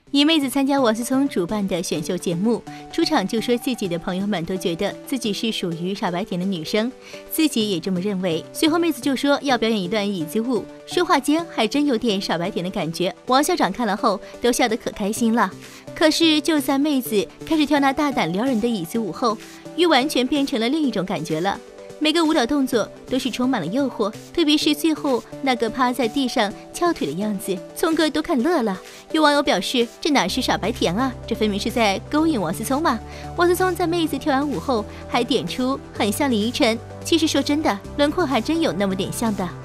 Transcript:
一妹子参加王思聪主办的选秀节目，出场就说自己的朋友们都觉得自己是属于傻白甜的女生，自己也这么认为。随后妹子就说要表演一段椅子舞，说话间还真有点傻白甜的感觉。王校长看了后都笑得可开心了。可是就在妹子开始跳那大胆撩人的椅子舞后，又完全变成了另一种感觉了。每个舞蹈动作都是充满了诱惑，特别是最后那个趴在地上翘腿的样子，聪哥都看乐了。有网友表示，这哪是傻白甜啊，这分明是在勾引王思聪嘛。王思聪在妹子跳完舞后还点出很像李依晨，其实说真的，轮廓还真有那么点像的。